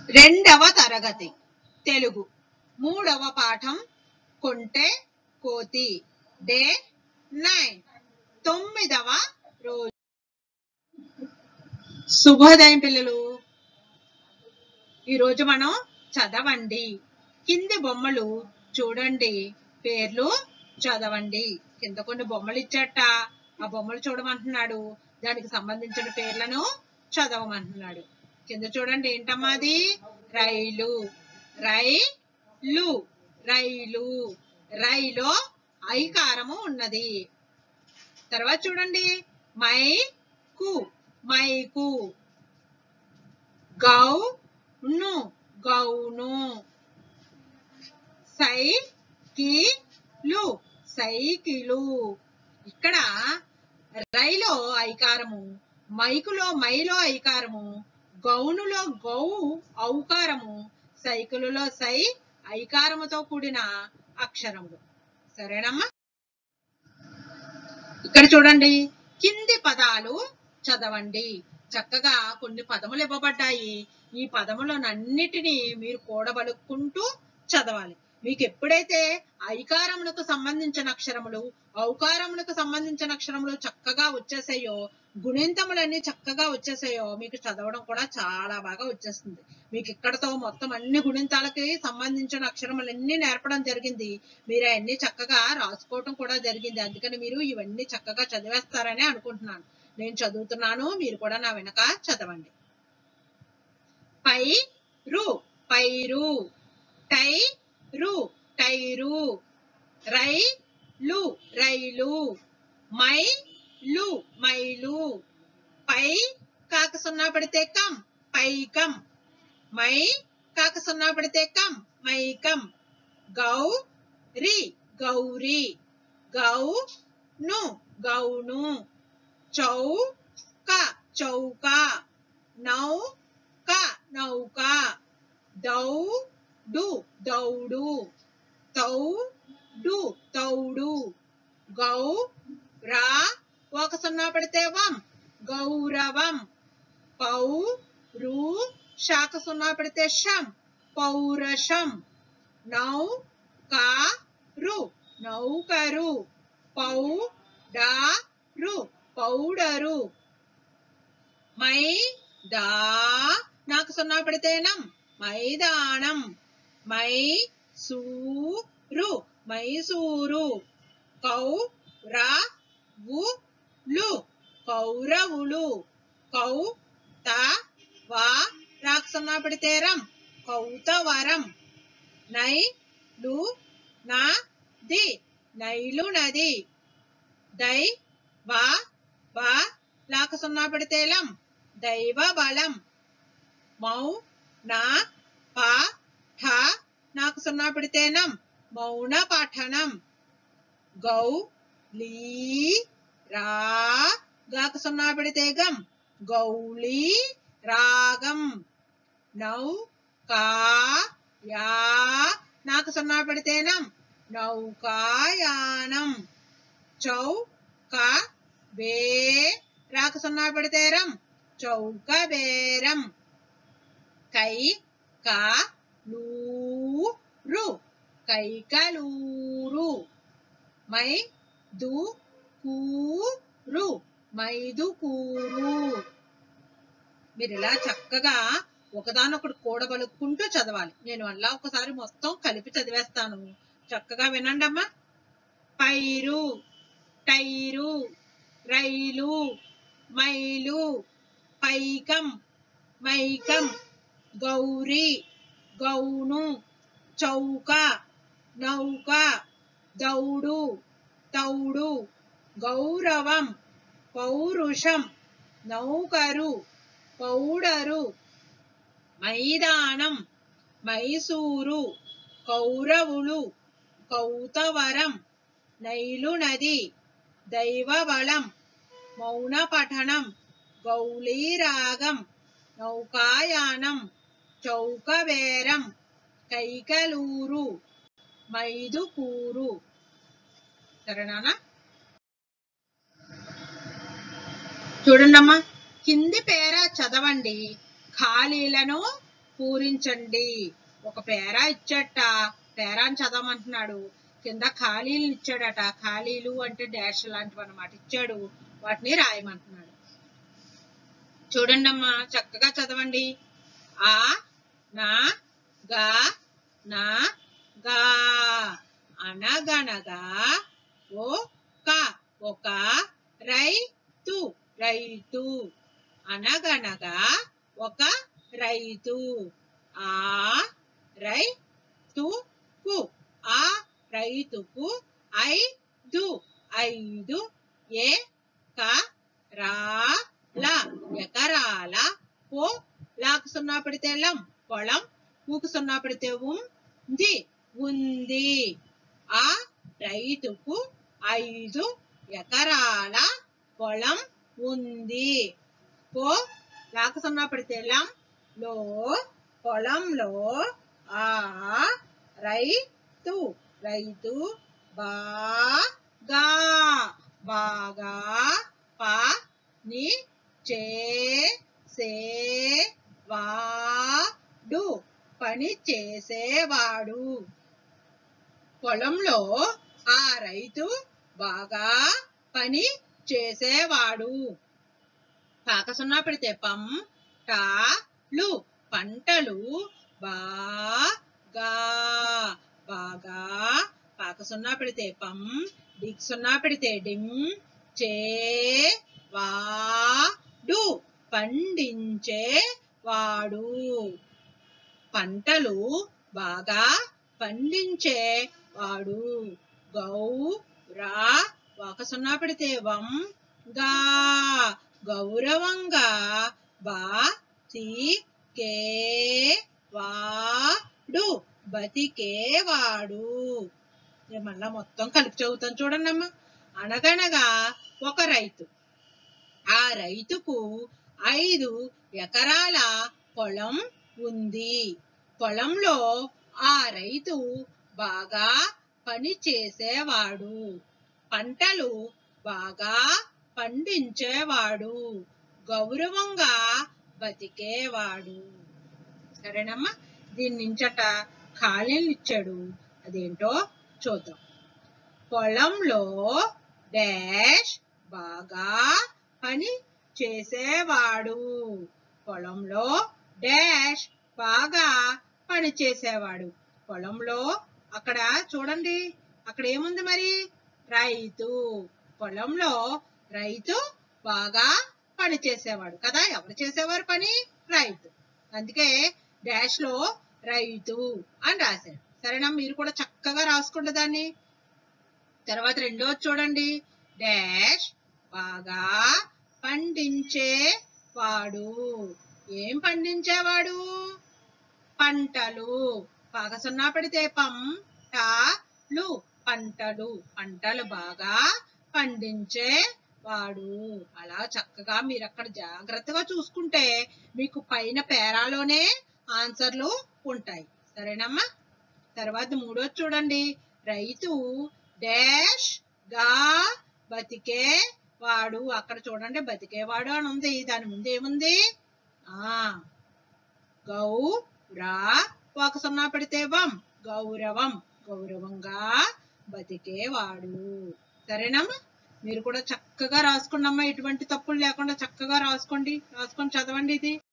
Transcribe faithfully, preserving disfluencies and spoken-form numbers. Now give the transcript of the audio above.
రెండవ తరగతి తెలుగు మూడవ పాఠం కొంటె కోతి డే నైన్ తొమ్మిదవ రోజు. శుభోదయం పిల్లలు. ఈరోజు మనం చదవండి కింది బొమ్మలు చూడండి, పేర్లు చదవండి. కింద కొన్ని బొమ్మలు ఇచ్చట, ఆ బొమ్మలు చూడమంటున్నాడు, దానికి సంబంధించిన పేర్లను చదవమంటున్నాడు. కింద చూడండి, ఏంటమ్మా అది? రైలు. రైలు రైలు రైలో ఐకారము ఉన్నది. తర్వాత చూడండి, mic mic gown gown cycle cycle. ఇక్కడ రైలో ఐకారము, మైకులో మైలో ఐకారము, గౌనులో గౌ ఔకారము, సైకిలులో సై ఐకారముతో కూడిన అక్షరములు. సరేనమ్మా? ఇక్కడ చూడండి, కింది పదాలు చదవండి. చక్కగా కొన్ని పదములు ఇవ్వబడ్డాయి. ఈ పదములనన్నిటినీ మీరు కూడబలుక్కుంటూ చదవాలి. మీకు ఎప్పుడైతే ఐకారములకు సంబంధించిన అక్షరములు, ఔకారములకు సంబంధించిన అక్షరములు చక్కగా వచ్చేసాయో, గుణింతములన్నీ చక్కగా వచ్చేసాయో, మీకు చదవడం కూడా చాలా బాగా వచ్చేస్తుంది. మీకు ఇక్కడతో మొత్తం అన్ని గుణింతాలకి సంబంధించిన అక్షరములన్నీ నేర్పడం జరిగింది. మీరు అవన్నీ చక్కగా రాసుకోవటం కూడా జరిగింది. అందుకని మీరు ఇవన్నీ చక్కగా చదివేస్తారని అనుకుంటున్నాను. నేను చదువుతున్నాను, మీరు కూడా నా వెనక చదవండి. పైరు పైరు, టైరు టైరు, రైలు రైలు, మైలు మైలు, పై కాక సున్నా పడితే కం పైకం, మై కాక సున్నా పడితే కం మైకం, గౌరి గౌరి, గౌను గౌను, చౌక చౌక, నౌక నౌక, దౌడు దౌడు, తౌడు తౌడు, గౌరా ఒక సున్నా పడితే వం గౌరవం, పౌరు శాక సున్నా పడితే షం పౌరషం, నౌకారు నౌకరు, పౌడారు పౌడరు, మైదా నాకు సున్నా పడితేనం మైదానం, మైసూరు మైసూరు, కౌరవులు కౌరవులు, కౌతవా రాక సున్నా పడితేరం కౌతవరం, నైలు నది నైలు నది, దై వా బా లాక సున్నా పడితేలం దైవ బలం, మౌ నా పా ఠ నాకు సున్నా పడితేనం మౌన పఠనం, గౌ లీ రా గాక సున్నా పడితే గం గౌళీ రాగం, నౌ కా యా నాకు సున్నా పడితేనం నౌకాయానం, చౌ క వే రాక సున్నా పడితేరం చౌక బేరం, కై కా లూరు కైకలూరు, మై దు కూరు మైదుకూరు. మీరు ఇలా చక్కగా ఒకదానొకటి కూడబలుక్కుంటూ చదవాలి. నేను అలా ఒకసారి మొత్తం కలిపి చదివేస్తాను, చక్కగా వినండి అమ్మా. పైరు టైరు, రైలు, మైలు, పైకం మైకం, గౌరీ గౌను, చౌక నౌక, దౌడు తౌడు, గౌరవం పౌరుషం, నౌకరు పౌడరు, మైదానం మైసూరు, కౌరవులు కౌతవరం, నైలు నది, దైవబలం, మౌన పఠనం, గౌళీరాగం, నౌకాయానం, చౌకబేరం, కైకలూరు, మైదుకూరు. సరేనా? చూడండమ్మా, కింది పేర చదవండి, ఖాళీలను పూరించండి. ఒక పేరా ఇచ్చాట, పేరాని చదవమంటున్నాడు. కింద ఖాళీలు ఇచ్చాడట. ఖాళీలు అంటే డాష్ లాంటివి అన్నమాట ఇచ్చాడు. వాటిని రాయమంటున్నాడు. చూడండి అమ్మా, చక్కగా చదవండి. ఆ నా గా నా గా అనగనగా ఒక ఒక రైతు రైతు అనగనగా ఒక రైతు. ఆ రైతుకు ఆ రైతుకు ఐదు ఐదు ఎకరాల ఎకరాల పో లాకు సున్నా పెడితే లం పొలం, ఊకు సున్నా పెడితే ఉంది ఉంది. ఆ రైతుకు ఐదు ఎకరాల పొలం ఉంది. పో లాకు సున్నా పెడితే లం లో పొలంలో ఆ రైతు రైతు బాగా బాగా పని చేసేవాడు పని చేసేవాడు. పొలంలో ఆ రైతు బాగా పని చేసేవాడు. పాక సున్నా పెడితే పం టాలు పంటలు బాగా బాగా. పాక సున్నా పెడితే పం డిక్ సున్నా పెడితే డిం చేవాడు పండించేవాడు. పంటలు బాగా పండించేవాడు. గౌరా వాక సున్నా పెడితే వం గా గౌరవంగా బతికేవాడు బతికేవాడు. మళ్ళా మొత్తం కలిపి చదువుతాను చూడండి అమ్మా. అనగనగా ఒక రైతు, ఆ రైతుకు ఐదు ఎకరాల పొలం ఉంది. పొలంలో ఆ రైతు బాగా పని చేసేవాడు. పంటలు బాగా పండించేవాడు. గౌరవంగా బతికేవాడు. సరేనమ్మా. దీని నుంచట ఖాళీలు ఇచ్చాడు, అదేంటో చూద్దాం. పొలంలో డాష్ బాగా పని చేసేవాడు. పొలంలో డాష్ బాగా పని చేసేవాడు. పొలంలో అక్కడ చూడండి, అక్కడ ఏముంది మరి? రైతు. పొలంలో రైతు బాగా పని చేసేవాడు కదా. ఎవరు చేసేవారు పని? రైతు. అందుకే డాష్ లో రైతు అని రాశాడు. సరేనా? మీరు కూడా చక్కగా రాసుకోండి దాన్ని. తర్వాత రెండోది చూడండి. డాష్ బాగా పండించేవాడు. ఏం పండించేవాడు? పంటలు. బాగా సున్నా పెడితే పం టాలు పంటలు. పంటలు బాగా పండించేవాడు. అలా చక్కగా మీరు అక్కడ జాగ్రత్తగా చూసుకుంటే మీకు పైన పేరాలోనే ఆన్సర్లు ఉంటాయి. సరేనమ్మా. తర్వాత మూడోది చూడండి. రైతు డాష్ గా బతికేవాడు. అక్కడ చూడండి బతికేవాడు అని ఉంది. దాని ముందు ఏముంది? ఆ గౌరా ఒక సున్నా పెడితే వం గౌరవం గౌరవంగా బతికేవాడు. సరేనమ్మా. మీరు కూడా చక్కగా రాసుకోండి అమ్మా. ఎటువంటి తప్పులు లేకుండా చక్కగా రాసుకోండి. రాసుకొని చదవండి ఇది.